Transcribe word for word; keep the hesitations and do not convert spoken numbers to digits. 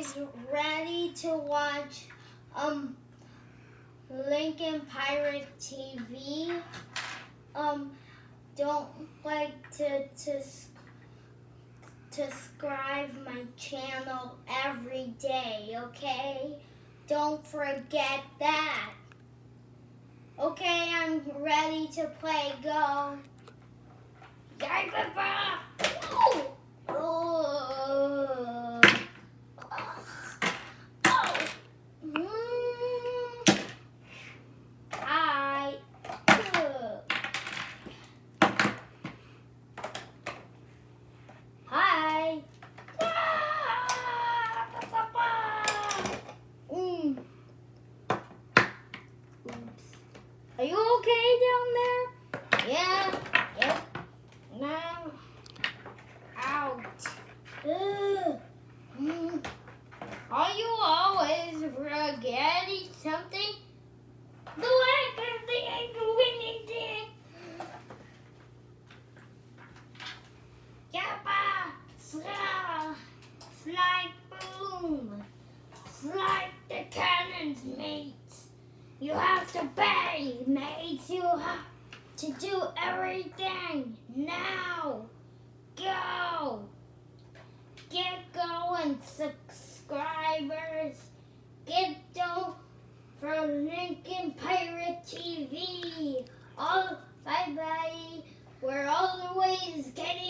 guys ready to watch um Lincoln Pirate T V? Um, don't like to to to subscribe my channel every day, okay? Don't forget that. Okay, I'm ready to play. Go. Yay, Papa! Oh! Oh! Oh! Mm. I. Uh. Hi. Ah! Papa! Mm. Oops. Are you okay down there? Yeah. Yep. Now, out. Ugh. Mm. Are you always forgetting something? The lack of the ain't doing anything. Yappa, sla, slide boom, slide the cannons, mates. You have to pay, mates. You have to do everything now. Go. Get going, subscribers. Get down for Lincoln Pirate T V. All bye bye. We're always getting